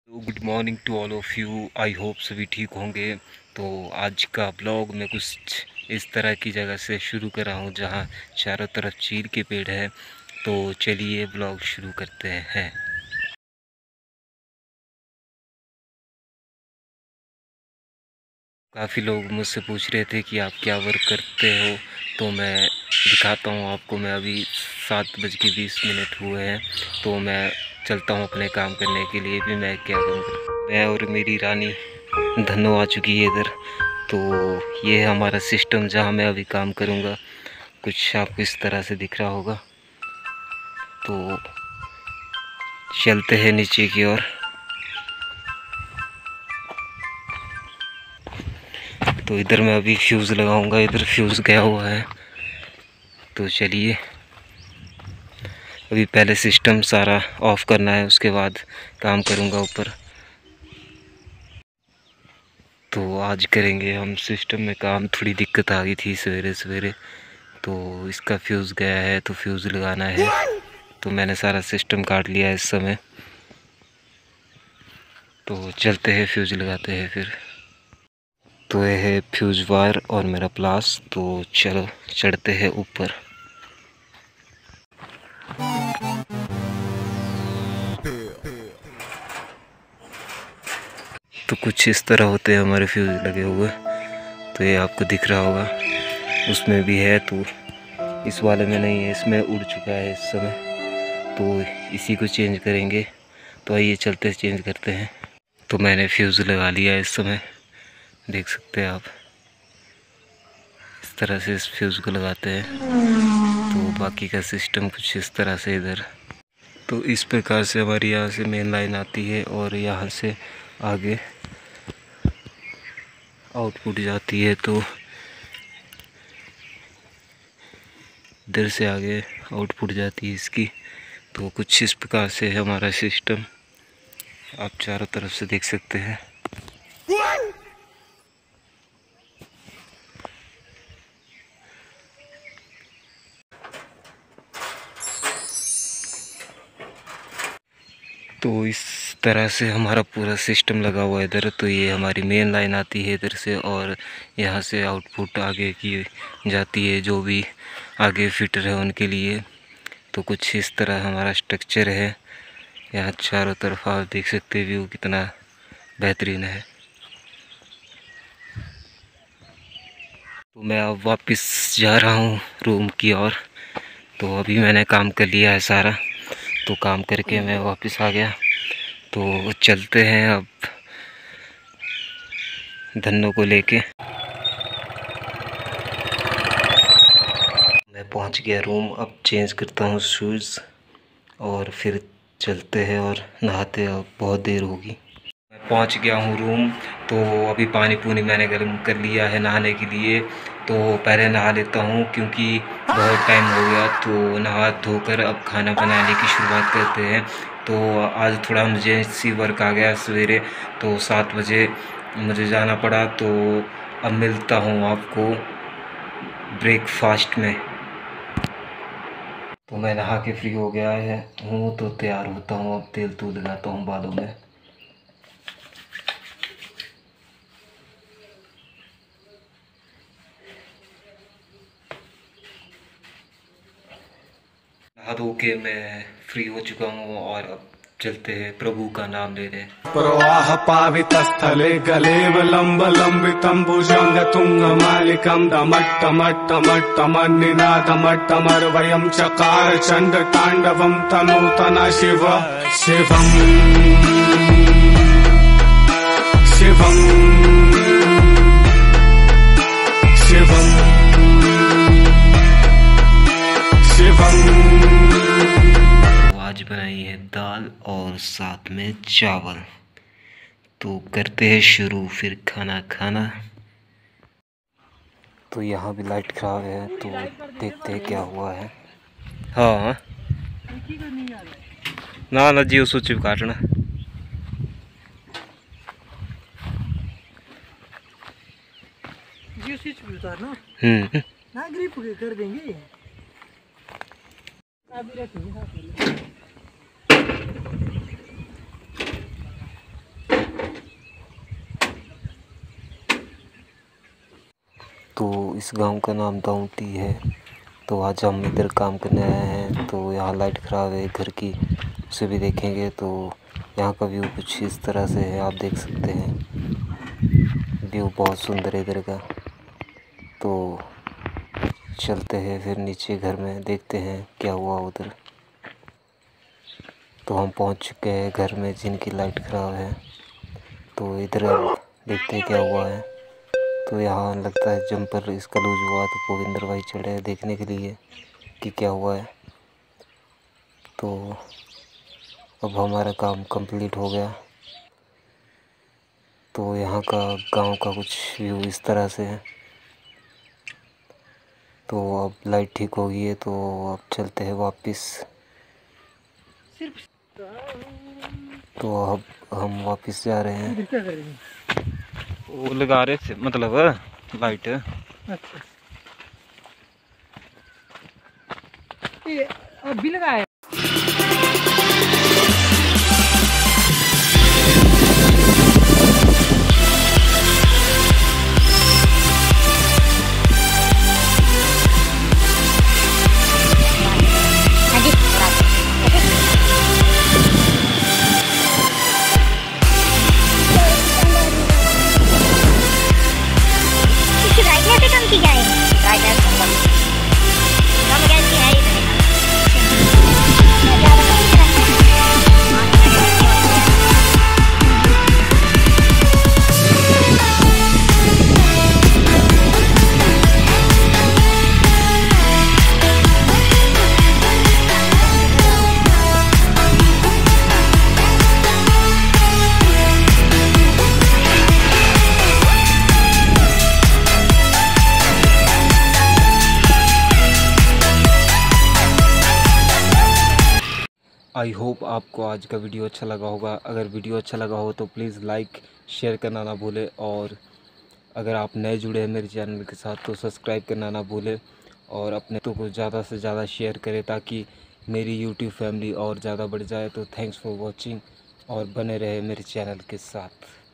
तो good morning to all of you. I hope सभी ठीक होंगे। तो आज का ब्लॉग मैं कुछ इस तरह की जगह से शुरू कर रहा हूँ जहाँ चारों तरफ चीड़ के पेड़ है। तो चलिए ब्लॉग शुरू करते हैं। काफ़ी लोग मुझसे पूछ रहे थे कि आप क्या वर्क करते हो, तो मैं दिखाता हूँ आपको। मैं अभी 7:20 हुए हैं, तो मैं चलता हूँ अपने काम करने के लिए। भी मैं क्या काम कर, मैं और मेरी रानी धनो आ चुकी है इधर। तो ये है हमारा सिस्टम जहाँ मैं अभी काम करूँगा। कुछ आपको इस तरह से दिख रहा होगा। तो चलते हैं नीचे की ओर। तो इधर मैं अभी फ्यूज़ लगाऊंगा, इधर फ्यूज़ गया हुआ है। तो चलिए अभी पहले सिस्टम सारा ऑफ करना है, उसके बाद काम करूंगा ऊपर। तो आज करेंगे हम सिस्टम में काम। थोड़ी दिक्कत आ गई थी सवेरे सवेरे, तो इसका फ्यूज़ गया है, तो फ्यूज़ लगाना है। तो मैंने सारा सिस्टम काट लिया है इस समय। तो चलते हैं फ्यूज़ लगाते हैं फिर। तो यह है फ्यूज़ वायर और मेरा प्लास। तो चलो चढ़ते हैं ऊपर। तो कुछ इस तरह होते हैं हमारे फ्यूज़ लगे हुए। तो ये आपको दिख रहा होगा, उसमें भी है। तो इस वाले में नहीं है, इसमें उड़ चुका है इस समय। तो इसी को चेंज करेंगे। तो आइए चलते चेंज करते हैं। तो मैंने फ्यूज़ लगा लिया है इस समय, देख सकते हैं आप। इस तरह से इस फ्यूज़ को लगाते हैं। तो बाकी का सिस्टम कुछ इस तरह से इधर। तो इस प्रकार से हमारी यहाँ से मेन लाइन आती है और यहाँ से आगे आउटपुट जाती है। तो इधर से आगे आउटपुट जाती है इसकी। तो कुछ इस प्रकार से है हमारा सिस्टम, आप चारों तरफ से देख सकते हैं। तो इस तरह से हमारा पूरा सिस्टम लगा हुआ है इधर। तो ये हमारी मेन लाइन आती है इधर से, और यहाँ से आउटपुट आगे की जाती है, जो भी आगे फिटर है उनके लिए। तो कुछ इस तरह हमारा स्ट्रक्चर है। यहाँ चारों तरफ आप देख सकते हैं, व्यू कितना बेहतरीन है। तो मैं अब वापस जा रहा हूँ रूम की ओर। तो अभी मैंने काम कर लिया है सारा। तो काम करके मैं वापस आ गया। तो चलते हैं अब धन्नो को लेके। मैं पहुंच गया रूम। अब चेंज करता हूँ शूज़ और फिर चलते हैं और नहाते हैं। अब बहुत देर होगी। मैं पहुंच गया हूँ रूम। तो अभी पानी पूनी मैंने गर्म कर लिया है नहाने के लिए। तो पहले नहा लेता हूँ क्योंकि बहुत टाइम हो गया। तो नहा धोकर अब खाना बनाने की शुरुआत करते हैं। तो आज थोड़ा इमरजेंसी वर्क आ गया सवेरे, तो 7 बजे मुझे जाना पड़ा। तो अब मिलता हूँ आपको ब्रेकफास्ट में। तो मैं नहा के फ्री हो गया हूँ, तो तैयार होता हूँ। अब तेल तूल लगाता हूँ बालों में। नहा धो के मैं फ्री हो चुका हूँ और अब चलते हैं प्रभु का नाम ले रहे। प्रवाह पावित स्थले गलेवलंब लंबितं भुजंग तुंग मालिकं दमट्टमट्टमट्टमन्निनादमट्टमर्वयं चकार चंड तांडवं तनूतना शिव शिवं शिवं शिवं शिवं। आज बनाई है दाल और साथ में चावल। तो करते हैं शुरू फिर खाना खाना। तो यहाँ भी लाइट खराब है, तो देखते हैं क्या हुआ है। हाँ ना ना जियो स्विच काटना। जियो स्विच भी उतारना ना, ग्रिप कर देंगे। अभी रखेंगे साथ में। तो इस गांव का नाम दाऊंटी है। तो आज हम इधर काम करने आए हैं। तो यहाँ लाइट ख़राब है घर की, उसे भी देखेंगे। तो यहाँ का व्यू कुछ इस तरह से है, आप देख सकते हैं। व्यू बहुत सुंदर है इधर का। तो चलते हैं फिर नीचे घर में, देखते हैं क्या हुआ उधर। तो हम पहुँच चुके हैं घर में जिनकी लाइट ख़राब है। तो इधर अब देखते हैं क्या हुआ है। तो यहाँ लगता है जंपर इसका लूज हुआ, तो भूपेंद्र भाई चढ़े हैं देखने के लिए कि क्या हुआ है। तो अब हमारा काम कंप्लीट हो गया। तो यहाँ का गांव का कुछ व्यू इस तरह से है। तो अब लाइट ठीक हो गई है, तो अब चलते हैं वापस। तो अब हम वापस जा रहे हैं। क्या कर रहे हैं? वो लगा रहे थे, मतलब लाइट। अच्छा, ये अभी लगाया। आई होप आपको आज का वीडियो अच्छा लगा होगा। अगर वीडियो अच्छा लगा हो तो प्लीज़ लाइक शेयर करना ना भूलें। और अगर आप नए जुड़े हैं मेरे चैनल के साथ तो सब्सक्राइब करना ना भूलें। और अपने तो को ज़्यादा से ज़्यादा शेयर करें ताकि मेरी यूट्यूब फैमिली और ज़्यादा बढ़ जाए। तो थैंक्स फॉर वॉचिंग और बने रहे मेरे चैनल के साथ।